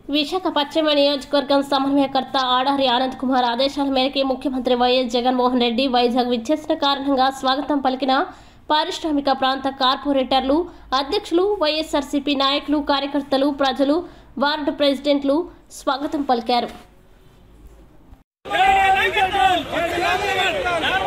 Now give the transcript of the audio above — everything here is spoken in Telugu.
విశాఖ పశ్చిమ నియోజకవర్గం సమన్వయకర్త ఆడారి ఆనంద్ కుమార్ ఆదేశాల మేరకు ముఖ్యమంత్రి వైఎస్ జగన్మోహన్ రెడ్డి వైజాగ్ విచ్చేసిన కారణంగా స్వాగతం పలికిన పారిశ్రామిక ప్రాంత కార్పొరేటర్లు, అధ్యక్షులు, వైఎస్ఆర్సీపీ నాయకులు, కార్యకర్తలు, ప్రజలు, వార్డు ప్రెసిడెంట్లు స్వాగతం పలికారు.